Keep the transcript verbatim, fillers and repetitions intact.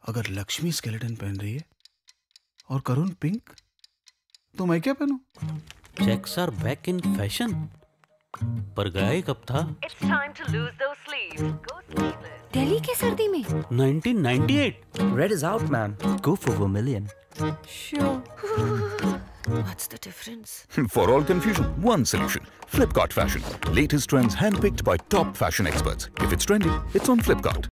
अगर लक्ष्मी स्केलेटन पहन रही है और करुण पिंक, तो मैं क्या पहनूं? Checks are back in fashion. पर गया ही कब था? It's time to lose those sleeves. Go sleeveless. Delhi के सर्दी में nineteen ninety-eight. Red is out, ma'am. Go for vermilion. Sure. What's the difference? For all confusion, one solution. Flipkart Fashion. Latest trends handpicked by top fashion experts. If it's trendy, it's on Flipkart.